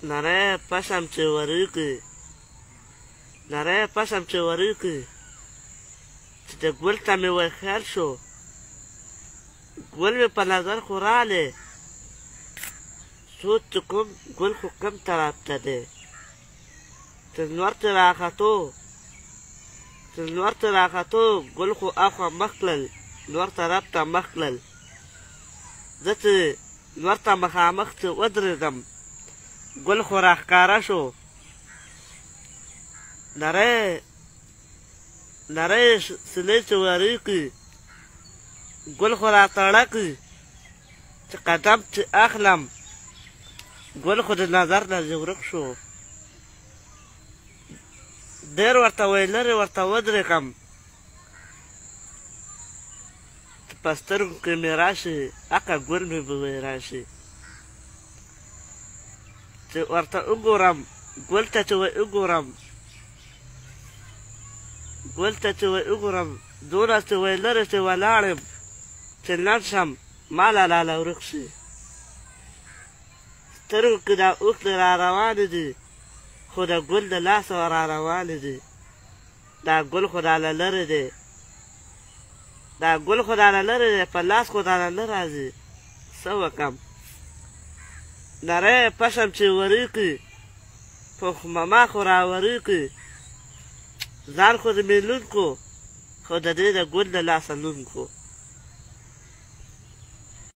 نری پشم چې وریږي نری پشم چې وریږي چې د ګل ته مې وی خیال شو ګل مې په نظر خو رالی سوچ چې کوم ګل خو کم طرف ته دی چې لمر ته راختو ګل خو اخوا مخ کړل لمر طرف ته مخ کړل زه چې لمر ته مخامخ چې ودرېدم ګل خو راښکاره شو نری سلی چې وریږي ګل خو راتړکي چې قدم چې اخلم ګل خو د نظر نه ورک شو ډېر ورته وی لرې ورته ودرېږم چې په سترګو کې مې راشي اکه ګل مې به وی راشي چې ورته وګورم ګل ته چې وی وګورم دونه چې وی لرې چې ولاړم چې لنډ شم ما لاله ورک شي سترګو کې دا اوښکې را روانې دي خو د ګل د لاسه را روانې دي دا ګل خو راله لرې دی په لاس خو راله نه راځي څه وکړم نری پشم چې وریږي په مما خو راوریږي ځان خو د مې لون کو خو د دې د ګل د لاسه لون کو